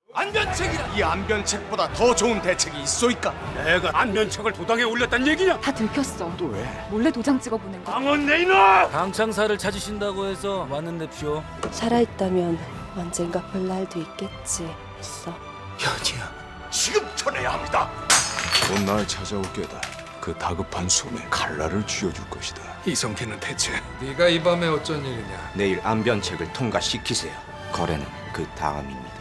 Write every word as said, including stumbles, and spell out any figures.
안변책이라. 이 안변책보다 더 좋은 대책이 있소이까? 내가 안면책을 도당에 올렸단 얘기냐? 다 들켰어. 또 왜? 몰래 도장 찍어보낸 거. 강원 내 이놈! 강창사를 찾으신다고 해서 왔는데쇼. 살아있다면 언젠가 볼 날도 있겠지. 있어. 여지야. 지금 전해야 합니다. 곧 날 찾아올 게다. 그 다급한 숨에 칼날을 쥐어줄 것이다. 이성태는 대체 네가 이 밤에 어쩐 일이냐? 내일 안변책을 통과시키세요. 거래는 그 다음입니다.